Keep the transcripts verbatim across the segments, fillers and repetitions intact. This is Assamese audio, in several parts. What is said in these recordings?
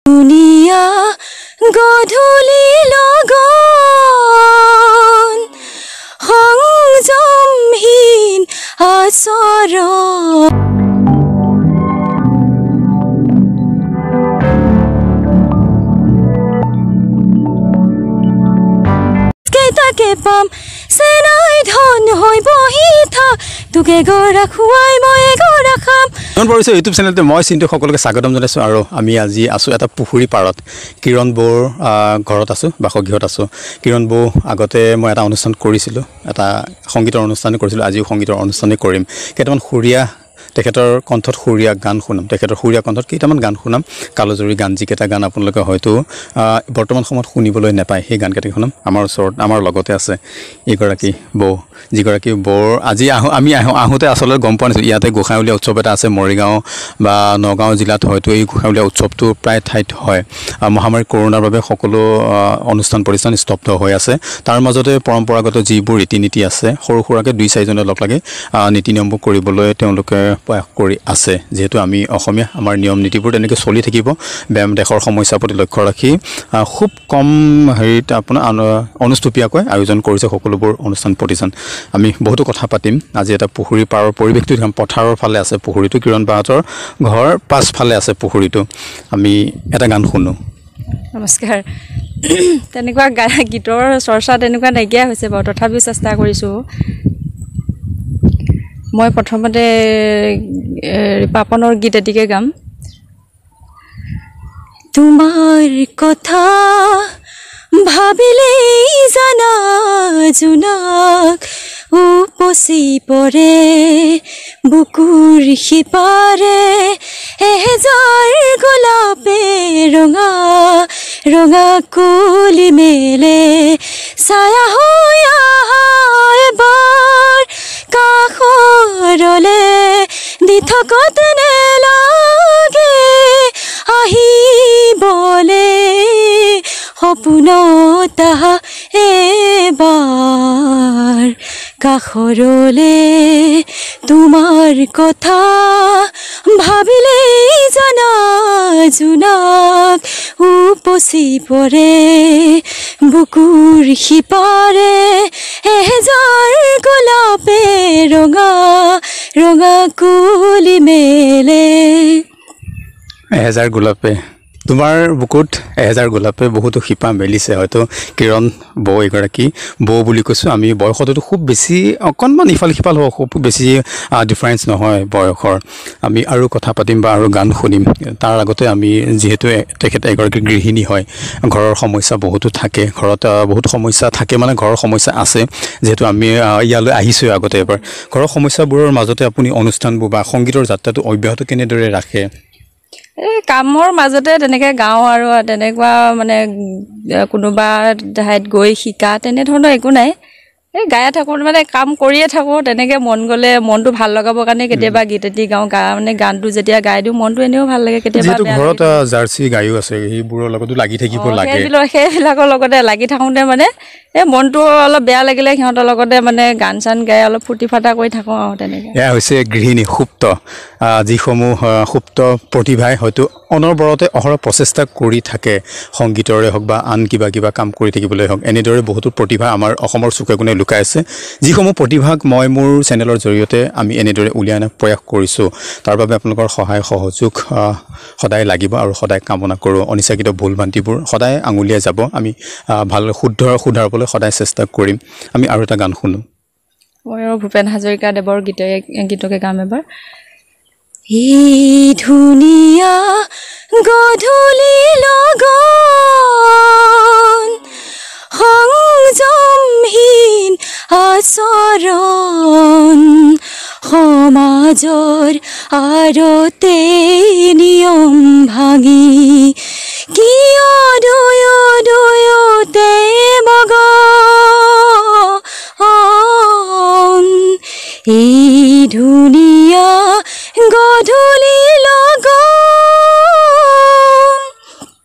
দুনিয়া গধূলি লগন সংযমহীন আচৰণ কেইটাকে পাম চেনাই ধন হৈ বহি থাক তোকে গৰা খুৱাই মই গৰা খাম নন পৰিছে ইউটিউব চেনেলতে মই চিন্তু সকলোকে স্বাগতম জনাইছোঁ আৰু আমি আজি আছোঁ এটা পুখুৰী পাৰত কিৰণ বৌৰ ঘৰত আছোঁ বাসগৃহত আছোঁ কিৰণ বৌ আগতে মই এটা অনুষ্ঠান কৰিছিলোঁ এটা সংগীতৰ অনুষ্ঠান কৰিছিলোঁ আজিও সংগীতৰ অনুষ্ঠানেই কৰিম কেইটামান সুৰীয়া তেখেতৰ কণ্ঠত সুৰীয়া গান শুনাম তেখেতৰ সুৰীয়া কণ্ঠত কেইটামান গান শুনাম কালজৰি গান যিকেইটা গান আপোনালোকে হয়তো বৰ্তমান সময়ত শুনিবলৈ নাপায় সেই গানকেইটা শুনাম আমাৰ ওচৰত আমাৰ লগতে আছে এইগৰাকী বৌ যিগৰাকী বৌৰ আজি আহোঁ আমি আহোঁ আহোঁতে আচলতে গম পোৱা নাছিলোঁ ইয়াতে গোসাঁইউলীয়া উৎসৱ এটা আছে মৰিগাঁও বা নগাঁও জিলাত হয়তো এই গোসাঁইউলীয়া উৎসৱটো প্ৰায় ঠাইত হয় মহামাৰী কৰোণাৰ বাবে সকলো অনুষ্ঠান প্ৰতিষ্ঠান স্তব্ধ হৈ আছে তাৰ মাজতে পৰম্পৰাগত যিবোৰ ৰীতি নীতি আছে সৰু সুৰাকৈ দুই চাৰিজনে লগ লাগি নীতি নিয়মবোৰ কৰিবলৈ তেওঁলোকে প্ৰয়াস কৰি আছে যেহেতু আমি অসমীয়া আমাৰ নিয়ম নীতিবোৰ তেনেকৈ চলি থাকিব ব্যায়াম দেশৰ সমস্যাৰ প্ৰতি লক্ষ্য ৰাখি খুব কম হেৰিত আপোনাৰ অনুষ্টুপীয়াকৈ আয়োজন কৰিছে সকলোবোৰ অনুষ্ঠান প্ৰতিষ্ঠান আমি বহুতো কথা পাতিম আজি এটা পুখুৰী পাৰৰ পৰিৱেশটো দেখাম পথাৰৰ ফালে আছে পুখুৰীটো কিৰণ বাহঁতৰ ঘৰ পাছফালে আছে পুখুৰীটো আমি এটা গান শুনো নমস্কাৰ তেনেকুৱা গীতৰ চৰ্চা তেনেকুৱা নাইকিয়া হৈছে বাৰু তথাপিও চেষ্টা কৰিছোঁ মই প্ৰথমতে পাপনৰ গীত এটিকে গাম তোমাৰ কথা ভাবিলেই জানা জোনাক উপচি পৰে বুকুৰ সিপাৰে এহেজাৰ গোলাপে ৰঙা ৰঙা কুলি মেলে ছায়া হৈ আহা এবাৰ কাষৰলে দি থকত নেলাগে আহিবলে সপোনত আহা এবাৰ কাষৰলে তোমাৰ কথা ভাবিলেই জানা জোনাক উপচি পৰে বুকুৰ সিপাৰে এহেজাৰ গোলাপে ৰঙা ৰঙা কুলি মেলে এহেজাৰ গোলাপে তোমাৰ বুকুত এহেজাৰ গোলাপে বহুতো শিপা মেলিছে হয়তো কিৰণ বৌ এগৰাকী বৌ বুলি কৈছোঁ আমি বয়সতো খুব বেছি অকণমান ইফাল সিফাল হ'ব খুব বেছি ডিফাৰেঞ্চ নহয় বয়সৰ আমি আৰু কথা পাতিম বা আৰু গান শুনিম তাৰ আগতে আমি যিহেতু তেখেত এগৰাকী গৃহিণী হয় ঘৰৰ সমস্যা বহুতো থাকে ঘৰত বহুত সমস্যা থাকে মানে ঘৰৰ সমস্যা আছে যিহেতু আমি ইয়ালৈ আহিছোঁ আগতে এবাৰ ঘৰৰ সমস্যাবোৰৰ মাজতে আপুনি অনুষ্ঠানবোৰ বা সংগীতৰ যাত্ৰাটো অব্যাহত কেনেদৰে ৰাখে এই কামৰ মাজতে তেনেকৈ গাওঁ আৰু তেনেকুৱা মানে কোনোবা ঠাইত গৈ শিকা তেনেধৰণৰ একো নাই এই গায়ে থাকোঁ মানে কাম কৰিয়ে থাকোঁ তেনেকৈ মন গ'লে মনটো ভাল লগাবৰ কাৰণে কেতিয়াবা গীত এটি গাওঁ গা মানে গানটো যেতিয়া গাই দিওঁ মনটো এনেও ভাল লাগে কেতিয়াবা ঘৰত জাৰ্চি গায়ো আছে সেইবোৰৰ লগতো লাগি থাকিব লাগে সেইবিলাকৰ লগতে লাগি থাকোঁতে মানে এই মনটো অলপ বেয়া লাগিলে সিহঁতৰ লগতে মানে গান চান গাই অলপ ফূৰ্তি ফাৰ্তা কৰি থাকোঁ আৰু তেনেকৈ এয়া হৈছে গৃহিণী সুপ্ত যিসমূহ সুপ্ত প্ৰতিভাই হয়তো অনবৰতে অহৰহ প্ৰচেষ্টা কৰি থাকে সংগীতৰে হওক বা আন কিবা কিবা কাম কৰি থাকিবলৈ হওক এনেদৰে বহুতো প্ৰতিভা আমাৰ অসমৰ চুকে কোণে লুকাই আছে যিসমূহ প্ৰতিভাক মই মোৰ চেনেলৰ জৰিয়তে আমি এনেদৰে উলিয়াই অনাৰ প্ৰয়াস কৰিছোঁ তাৰ বাবে আপোনালোকৰ সহায় সহযোগ সদায় লাগিব আৰু সদায় কামনা কৰোঁ অনিচ্ছাকৃত ভুল ভ্ৰান্তিবোৰ সদায় আঙুলিয়াই যাব আমি ভাল শুদ্ধ শুধাৰবলৈ সদায় চেষ্টা কৰিম আমি আৰু এটা গান শুনো মই আৰু ভূপেন হাজৰিকা দেৱৰ গীতে গীতকে গাম এবাৰ এই ধুনীয়া গধূলি লগন সংযমহীন আচৰণ সমাজৰ আৰতে নিয়ম ভাঙি কিয় দুয়ো দুয়োতে মগন এই ধুনীয়া গধূলি লগন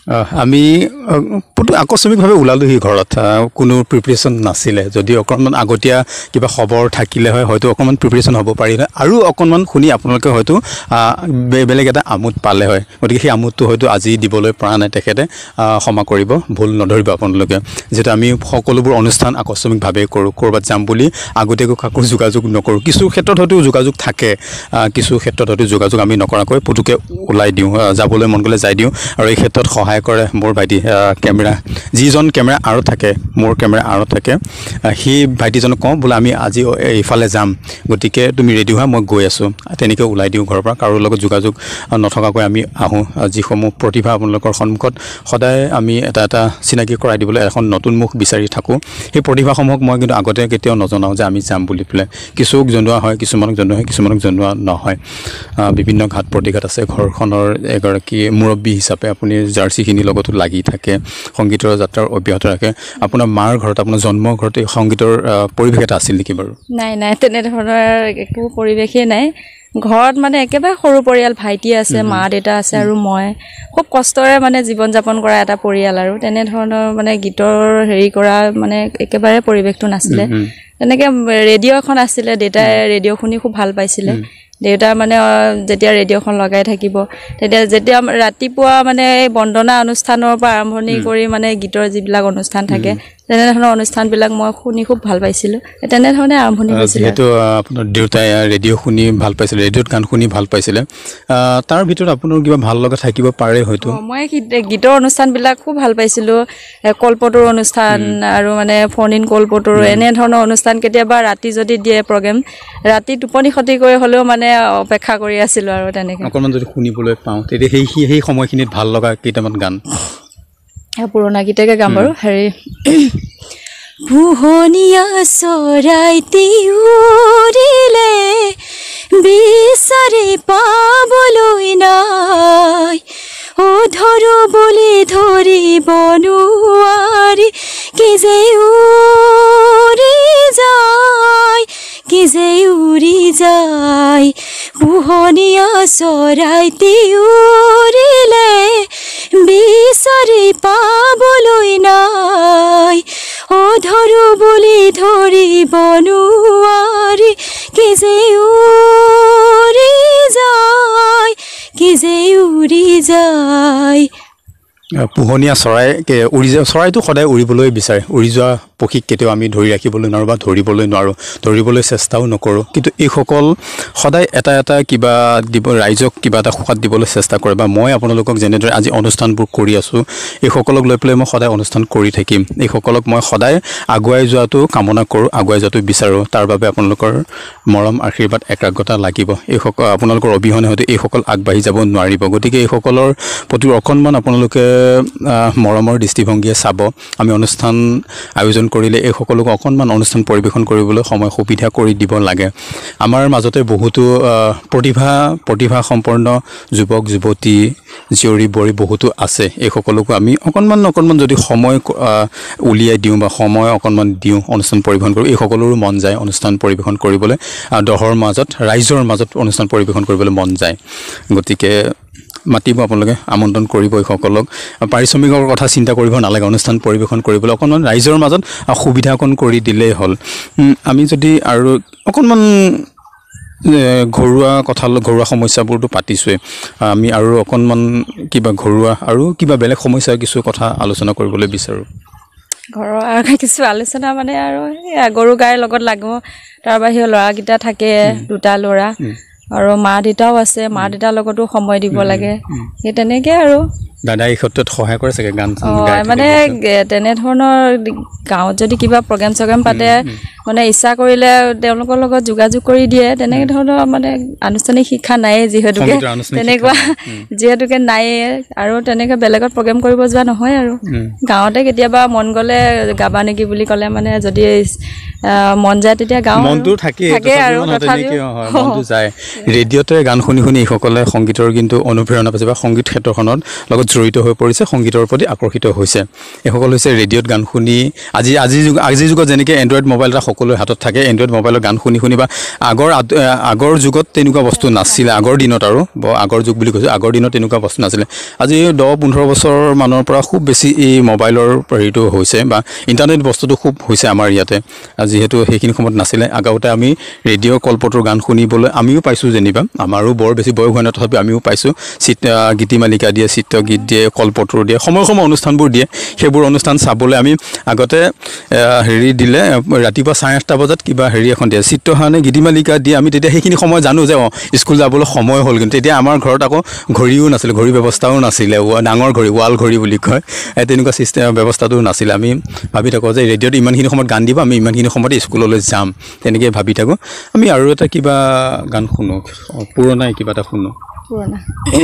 আমি আকস্মিকভাৱে ওলালোহি ঘৰত কোনো প্ৰিপেৰেশ্যন নাছিলে যদি অকণমান আগতীয়া কিবা খবৰ থাকিলে হয় হয়তো অকণমান প্ৰিপেৰেশ্যন হ'ব পাৰিলে আৰু অকণমান শুনি আপোনালোকে হয়তো বেলেগ এটা আমোদ পালে হয় গতিকে সেই আমোদটো হয়তো আজি দিবলৈ পৰা নাই তেখেতে ক্ষমা কৰিব ভুল নধৰিব আপোনালোকে যিহেতু আমি সকলোবোৰ অনুষ্ঠান আকস্মিকভাৱে কৰোঁ ক'ৰবাত যাম বুলি আগতীয়াকৈ কাকো যোগাযোগ নকৰোঁ কিছু ক্ষেত্ৰত হয়তো যোগাযোগ থাকে কিছু ক্ষেত্ৰত হয়তো যোগাযোগ আমি নকৰাকৈ পুতুকে ওলাই দিওঁ যাবলৈ মন গ'লে যাই দিওঁ আৰু এই ক্ষেত্ৰত সহায় কৰে মোৰ ভাইটি কেমেৰা যিজন কেমেৰা আঁৰত থাকে মোৰ কেমেৰা আঁৰত থাকে সেই ভাইটিজনক কওঁ বোলে আমি আজি এইফালে যাম গতিকে তুমি ৰেডি হোৱা মই গৈ আছোঁ তেনেকৈ ওলাই দিওঁ ঘৰৰ পৰা কাৰো লগত যোগাযোগ নথকাকৈ আমি আহোঁ যিসমূহ প্ৰতিভা আপোনালোকৰ সন্মুখত সদায় আমি এটা এটা চিনাকি কৰাই দিবলৈ এখন নতুন মুখ বিচাৰি থাকোঁ সেই প্ৰতিভাসমূহক মই কিন্তু আগতে কেতিয়াও নজনাওঁ যে আমি যাম বুলি পেলাই কিছুক জনোৱা হয় কিছুমানক জনোৱা হয় কিছুমানক জনোৱা নহয় বিভিন্ন ঘাট প্ৰতিঘাত আছে ঘৰখনৰ এগৰাকী মুৰব্বী হিচাপে আপুনি জাৰ্চিখিনিৰ লগতো লাগি থাকে সংগীতৰ যাত্ৰাৰ অব্যাহত ৰাখে আপোনাৰ মাৰ ঘৰত আপোনাৰ জন্মৰ ঘৰত এই সংগীতৰ পৰিৱেশ এটা আছিল নেকি বাৰু নাই নাই তেনেধৰণৰ একো পৰিৱেশেই নাই ঘৰত মানে একেবাৰে সৰু পৰিয়াল ভাইটি আছে মা দেউতা আছে আৰু মই খুব কষ্টৰে মানে জীৱন যাপন কৰা এটা পৰিয়াল আৰু তেনেধৰণৰ মানে গীতৰ হেৰি কৰা মানে একেবাৰে পৰিৱেশটো নাছিলে তেনেকৈ ৰেডিঅ' এখন আছিলে দেউতাই ৰেডিঅ' শুনি খুব ভাল পাইছিলে দেউতা মানে যেতিয়া ৰেডিঅ'খন লগাই থাকিব তেতিয়া যেতিয়া ৰাতিপুৱা মানে এই বন্দনা অনুষ্ঠানৰ পৰা আৰম্ভণি কৰি মানে গীতৰ যিবিলাক অনুষ্ঠান থাকে তেনেধৰণৰ অনুষ্ঠানবিলাক মই শুনি খুব ভাল পাইছিলোঁ তেনেধৰণে আৰম্ভণি হৈছিল যিহেতু আপোনাৰ দেউতাই ৰেডিঅ' শুনি ভাল পাইছিলে ৰেডিঅ'ত গান শুনি ভাল পাইছিলে তাৰ ভিতৰত আপোনাৰ কিবা ভাল লগা থাকিব পাৰে হয়তো মই গীতৰ অনুষ্ঠানবিলাক খুব ভাল পাইছিলোঁ কল্পতৰুৰ অনুষ্ঠান আৰু মানে ফোন ইন কল্পতৰু এনেধৰণৰ অনুষ্ঠান কেতিয়াবা ৰাতি যদি দিয়ে প্ৰগ্ৰেম ৰাতি টোপনি ক্ষতি কৰি হ'লেও মানে অপেক্ষা কৰি আছিলোঁ আৰু তেনেকৈ অকণমান যদি শুনিবলৈ পাওঁ তেতিয়া সেই সেই সময়খিনিত ভাল লগা কেইটামান গান পুৰণা গীতকে গাম বাৰু হেৰি পোহনীয়া চৰাই উৰিলে বিচাৰি পাবলৈ নাই অ ধৰো বুলি ধৰিব নোৱাৰি কি যে উৰি যায় কি যে উৰি যায় পোহনীয়া চৰাই উৰিলে বিচাৰি পাবলৈ নাই অ ধৰো বুলি ধৰিব নোৱাৰি কি যে উৰি যায় কি যে উৰি যায় পোহনীয়া চৰাই উৰি যোৱা চৰাইটো সদায় উৰিবলৈ বিচাৰে উৰি যোৱা পক্ষীক কেতিয়াও আমি ধৰি ৰাখিবলৈ নোৱাৰোঁ বা ধৰিবলৈ নোৱাৰোঁ ধৰিবলৈ চেষ্টাও নকৰোঁ কিন্তু এইসকল সদায় এটা এটা কিবা দিব ৰাইজক কিবা এটা সুখাত দিবলৈ চেষ্টা কৰে বা মই আপোনালোকক যেনেদৰে আজি অনুষ্ঠানবোৰ কৰি আছোঁ এইসকলক লৈ পেলাই মই সদায় অনুষ্ঠান কৰি থাকিম এইসকলক মই সদায় আগুৱাই যোৱাটো কামনা কৰোঁ আগুৱাই যোৱাটো বিচাৰোঁ তাৰ বাবে আপোনালোকৰ মৰম আশীৰ্বাদ একাগ্ৰতা লাগিব এইসকল আপোনালোকৰ অবিহনে হয়তো এইসকল আগবাঢ়ি যাব নোৱাৰিব গতিকে এইসকলৰ প্ৰতি অকণমান আপোনালোকে মৰমৰ দৃষ্টিভংগীয়ে চাব আমি অনুষ্ঠান আয়োজন কৰিলে এই সকলোকে অকণমান অনুষ্ঠান পৰিৱেশন কৰিবলৈ সময় সুবিধা কৰি দিব লাগে আমাৰ মাজতে বহুতো প্ৰতিভা প্ৰতিভা সম্পন্ন যুৱক যুৱতী জীয়ৰী বোৱাৰী বহুতো আছে এই সকলোকো আমি অকণমান অকণমান যদি সময় উলিয়াই দিওঁ বা সময় অকণমান দিওঁ অনুষ্ঠান পৰিৱেশন কৰোঁ এই সকলোৰো মন যায় অনুষ্ঠান পৰিৱেশন কৰিবলৈ দহৰ মাজত ৰাইজৰ মাজত অনুষ্ঠান পৰিৱেশন কৰিবলৈ মন যায় গতিকে মাতিব আপোনালোকে আমন্ত্ৰণ কৰিব এইসকলক পাৰিশ্ৰমিকৰ কথা চিন্তা কৰিব নালাগে অনুষ্ঠান পৰিৱেশন কৰিবলৈ অকণমান ৰাইজৰ মাজত সুবিধা অকণ কৰি দিলেই হ'ল আমি যদি আৰু অকণমান ঘৰুৱা কথা ঘৰুৱা সমস্যাবোৰতো পাতিছোঁৱেই আমি আৰু অকণমান কিবা ঘৰুৱা আৰু কিবা বেলেগ সমস্যা কিছু কথা আলোচনা কৰিবলৈ বিচাৰোঁ ঘৰৰ আৰু কিছু আলোচনা মানে আৰু গৰু গাইৰ লগত লাগো তাৰ বাহিৰে ল'ৰাকেইটা থাকে দুটা ল'ৰা আৰু মা দেউতাও আছে মা দেউতাৰ লগতো সময় দিব লাগে সেই তেনেকৈ আৰু দাদা এই ক্ষেত্ৰত সহায় কৰে চাগে গান মানে তেনেধৰণৰ গাঁৱত যদি কিবা প্ৰগ্ৰেম চগ্ৰেম পাতে মানে ইচ্ছা কৰিলে তেওঁলোকৰ লগত যোগাযোগ কৰি দিয়ে তেনেকৈ ধৰণৰ মানে আনুষ্ঠানিক শিক্ষা নায়ে যিহেতুকে তেনেকুৱা যিহেতুকে নায়ে আৰু তেনেকৈ বেলেগত প্ৰগ্ৰেম কৰিব যোৱা নহয় আৰু গাঁৱতে কেতিয়াবা মন গ'লে গাবা নেকি বুলি ক'লে মানে যদি মন যায় তেতিয়া গাঁও মনটো থাকে আৰু মনটো যায় ৰেডিঅ'তে গান শুনি শুনি এইসকলে সংগীতৰ কিন্তু অনুপ্ৰেৰণা পাইছে বা সংগীত ক্ষেত্ৰখনত লগত জড়িত হৈ পৰিছে সংগীতৰ প্ৰতি আকৰ্ষিত হৈছে এইসকল হৈছে ৰেডিঅ'ত গান শুনি আজি আজি যুগ আজিৰ যুগত যেনেকৈ এণ্ড্ৰইড মোবাইল এটা সকলোৰে হাতত থাকে এণ্ড্ৰইড মোবাইলৰ গান শুনি শুনি বা আগৰ আগৰ যুগত তেনেকুৱা বস্তু নাছিলে আগৰ দিনত আৰু আগৰ যুগ বুলি কৈছোঁ আগৰ দিনত তেনেকুৱা বস্তু নাছিলে আজি দহ পোন্ধৰ বছৰ মানৰ পৰা খুব বেছি এই মোবাইলৰ হেৰিটো হৈছে বা ইণ্টাৰনেট বস্তুটো খুব হৈছে আমাৰ ইয়াতে যিহেতু সেইখিনি সময়ত নাছিলে আগতে আমি ৰেডিঅ' কল্পটোৰ গান শুনিবলৈ আমিও পাইছোঁ যেনিবা আমাৰো বৰ বেছি বয়স হোৱা নাই তথাপি আমিও পাইছোঁ চিত গীতিমালিকা দিয়ে চিত্ৰগীত দিয়ে কল্পটোৰ দিয়ে সময় সময় অনুষ্ঠানবোৰ দিয়ে সেইবোৰ অনুষ্ঠান চাবলৈ আমি আগতে হেৰি দিলে ৰাতিপুৱা চাৰে আঠটা বজাত কিবা হেৰি এখন দিয়ে চিত্ৰহানে গীতিমালিকা দিয়ে আমি তেতিয়া সেইখিনি সময় জানো যে অঁ স্কুল যাবলৈ সময় হ'ল কিন্তু তেতিয়া আমাৰ ঘৰত আকৌ ঘড়ীও নাছিলে ঘড়ী ব্যৱস্থাও নাছিলে ডাঙৰ ঘড়ী ৱাল ঘড়ী বুলি কয় তেনেকুৱা চিষ্টেম ব্যৱস্থাটো নাছিলে আমি ভাবি থাকোঁ যে ৰেডিঅ'ত ইমানখিনি সময়ত গান দিব আমি ইমানখিনি সময়তে স্কুললৈ যাম তেনেকৈ ভাবি থাকোঁ আমি আৰু এটা কিবা গান শুনো পুৰণাই কিবা এটা শুনো পুৰণা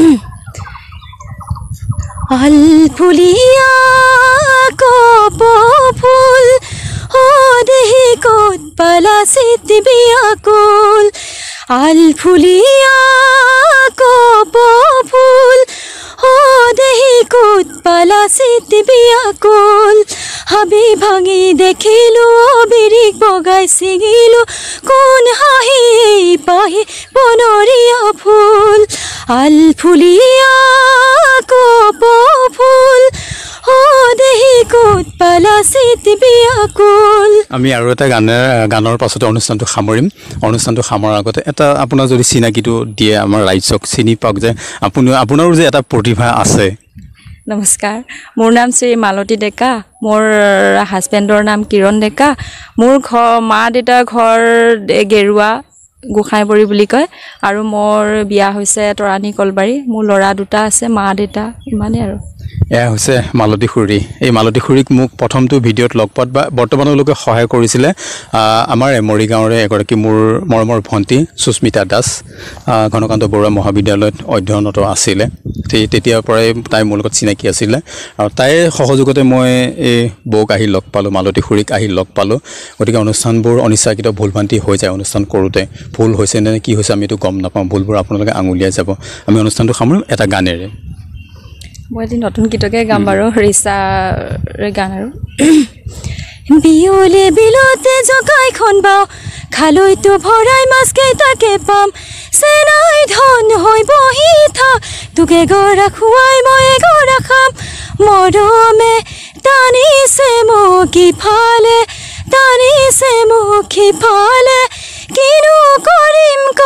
আলফুলিয়া কপো ফুল ও দেহি কত পালাচিত বিয়াকুল আলফুলিয়া কপো ফুল ও দেহি কত পালাচিত বিয়াকুল হাবি ভাঙি দেখিলো বিৰিক বগাই ছিঙিলো কোন হাঁহি পাহি বনৰীয়া ফুল আলফুলিয়া কপো ফুল ও দেহি কত পালাচিত বিয়াকুল আমি আৰু এটা গানৰ গানৰ পাছতে অনুষ্ঠানটো সামৰিম অনুষ্ঠানটো সামৰাৰ আগতে এটা আপোনাৰ যদি চিনাকিটো দিয়ে আমাৰ ৰাইজক চিনি পাওক যে আপুনি আপোনাৰো যে এটা প্ৰতিভা আছে নমস্কাৰ মোৰ নাম শ্ৰী মালতী ডেকা মোৰ হাজবেণ্ডৰ নাম কিৰণ ডেকা মোৰ ঘৰ মা দেউতাৰ ঘৰ গেৰুৱা গোসাঁইবৰী বুলি কয় আৰু মোৰ বিয়া হৈছে তৰাণী কলবাৰী মোৰ ল'ৰা দুটা আছে মা দেউতা ইমানেই আৰু এয়া হৈছে মালতী খুৰী এই মালতী খুৰীক মোক প্ৰথমটো ভিডিঅ'ত লগ পোৱাত বা বৰ্তমানলৈকে সহায় কৰিছিলে আমাৰ মৰিগাঁৱৰে এগৰাকী মোৰ মৰমৰ ভণ্টি সুস্মিতা দাস ঘনকান্ত বৰুৱা মহাবিদ্যালয়ত অধ্যয়নৰত আছিলে তেতিয়াৰ পৰাই তাই মোৰ লগত চিনাকি আছিলে আৰু তাইৰ সহযোগতে মই এই বৌক আহি লগ পালোঁ মালতী খুৰীক আহি লগ পালোঁ গতিকে অনুষ্ঠানবোৰ অনিচ্ছাকৃত ভুল ভ্ৰান্তি হৈ যায় অনুষ্ঠান কৰোঁতে ভুল হৈছে নে কি হৈছে আমি এইটো গম নাপাওঁ ভুলবোৰ আপোনালোকে আঙুলিয়াই যাব আমি অনুষ্ঠানটো সামৰিম এটা গানেৰে মই এটি নতুন গীতকে গাম বাৰু ৰিচাৰ গান আৰু বিয়লে বিলতে জকাইখন বাও খালৈতো ভৰাই মাছ কেইটাকে পাম চেনাই ধন হৈ বহি থাক তোকে গৰা খুৱাই মই গৰা খাম মৰমে টানিছে মোক ইফালে টানিছে মোক ইফালে কিনো কৰিম ক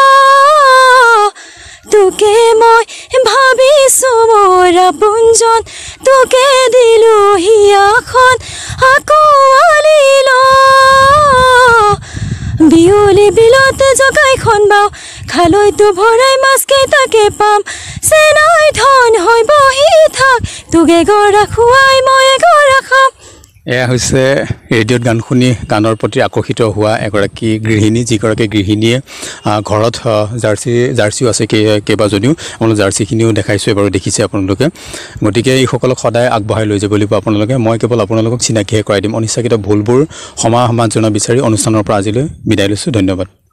তোকে মই ভাবিছো মোৰ আপোনজন তোকে দিলো হিয়াখন আকোৱালি ল বিয়লি বিলতে জকাইখন বাও খালৈতো ভৰাই মাছ কেইটাকে পাম চেনাই ধন হৈ বহি থাক তোকে গৰা খুৱাই মই গৰা খাম এয়া হৈছে ৰেডিঅ'ত গান শুনি গানৰ প্ৰতি আকৰ্ষিত হোৱা এগৰাকী গৃহিণী যিগৰাকী গৃহিণীয়ে ঘৰত জাৰ্চি জাৰ্চিও আছে কেইবাজনীও আপোনালোকে জাৰ্চিখিনিও দেখাইছোঁ এবাৰো দেখিছে আপোনালোকে গতিকে এইসকলক সদায় আগবঢ়াই লৈ যাব লাগিব আপোনালোকে মই কেৱল আপোনালোকক চিনাকিহে কৰাই দিম অনিচ্ছাকৃত ভুলবোৰ সমাধান বিচাৰি অনুষ্ঠানৰ পৰা আজিলৈ বিদায় লৈছোঁ ধন্যবাদ